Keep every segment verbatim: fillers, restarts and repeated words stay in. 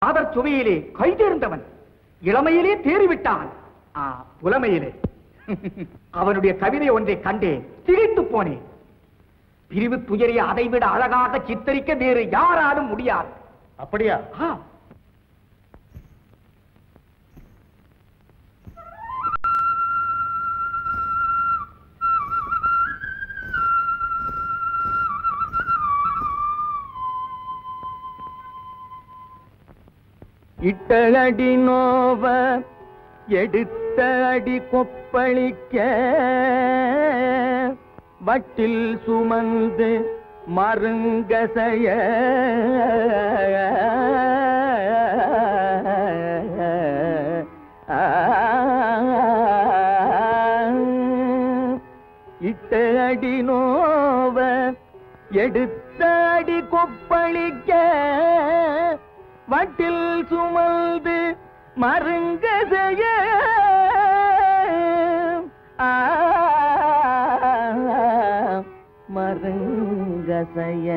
அவர் சுவையிலே கை தேர்ந்தவன், இளமையிலே தேறிவிட்டான். புலமையிலே அவனுடைய கவிதை ஒன்றை கண்டேன், திகைத்து போனேன். பிரிவு துயரை அதைவிட அழகாக சித்தரிக்க வேறு யாராலும் முடியாது. அப்படியா? இட்டடி நோவ எடுத்த அடி கொப்பளிக்க வட்டில் சுமந்து மருங்கசைய இட்ட அடி நோவ எடுத்த அடி கொப்பளிக்க வட்டில் சுமந்து மருங்கசைய மருங்கசைய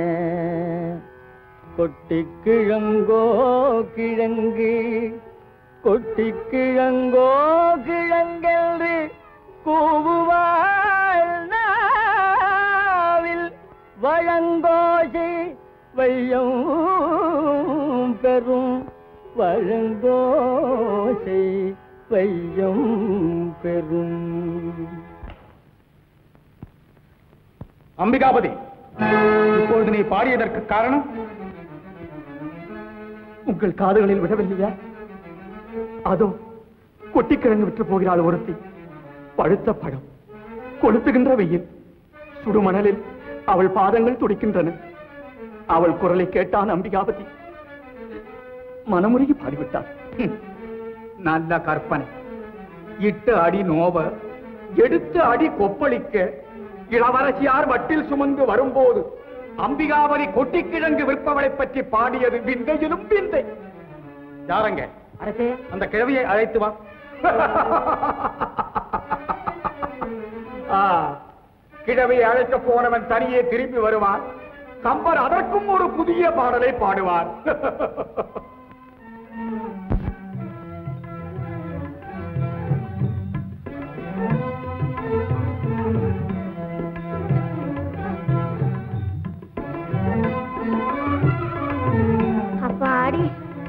கொட்டி கிழங்கோ கிழங்கு கொட்டி கிழங்கோ கிழங்கென்று கூவுவாள் நாவில் வழங்கோசை வையம் பெரும் வழங்கோசை வையம் பெரும். அம்பிகாபதி, இப்பொழுது நீ பாடியதற்கு காரணம் உங்கள் காதுகளில் விடவில்லையா? அதோ கொட்டிக்கிழங்கு விற்று போகிறாள் ஒருத்தி. பழுத்த பழம், கொளுத்துகின்ற வெயில், சுடுமணலில் அவள் பாதங்கள் துடிக்கின்றன. அவள் குரலை கேட்டான் அம்பிகாபதி. மனமுருகி பாடிவிட்டார். நல்ல கற்பனை. இட்டு அடி நோவ எடுத்து அடி கொப்பளிக்க இளவரசியார் வட்டில் சுமந்து வரும்போது அம்பிகாபதி கொட்டிக்கிழங்கு விற்பவளை பற்றி பாடியது விந்தையிலும் விந்தை. யாரங்க? அரசே, அந்த கிழவியை அழைத்து வா. கிழவியை அழைக்க போனவன் தனியே திரும்பி வருவான். கம்பர் அதற்கும் ஒரு புதிய பாடலை பாடுவார். அப்பாடி,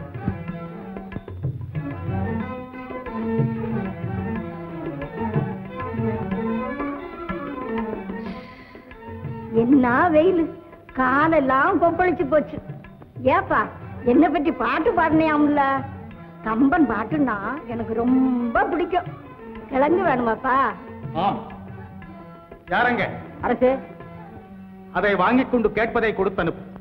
என்ன வெயில், காலெல்லாம் கொப்பளிச்சு போச்சு. ஏப்பா, என்ன பற்றி பாட்டு பாடினியாம்ல? கம்பன் பாட்டுன்னா எனக்கு ரொம்ப பிடிக்கும். கிழங்கு வேணுமாப்பா? ஆம். யாரங்க? அரசே, அதை வாங்கிக் கொண்டு கேட்பதை கொடுத்து அனுப்பு.